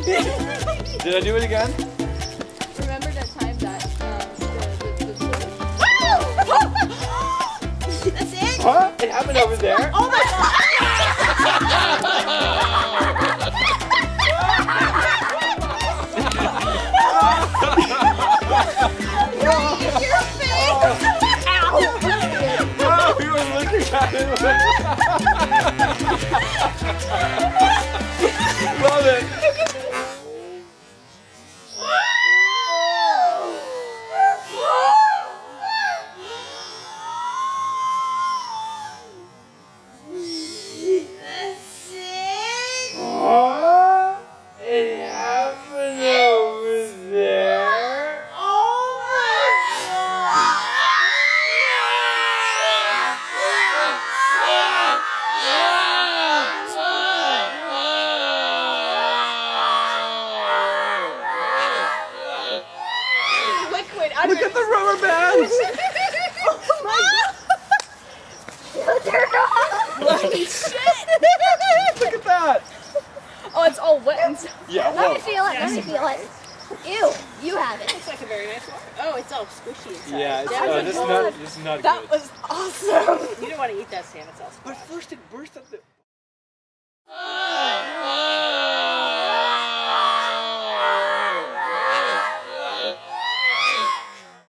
Did I do it again? Remember that time that That's it? Huh? It happened over there? Oh my god! Your face! Ow! Oh, we were looking at it. Love it. It happened over there. Oh my god! Liquid under. Look at the rubber bands. Oh my god! They're not. Holy shit! Look at that. Oh, it's all wet and stuff. Yeah, Let me whoa. feel it. Let me feel it. Ew, you have it. Looks like a very nice one. Oh, it's all squishy inside. Yeah, it's, Oh my this is God. not, this is not That good. was awesome. You don't want to eat that, Sam. It's all But squishy. first it burst up the...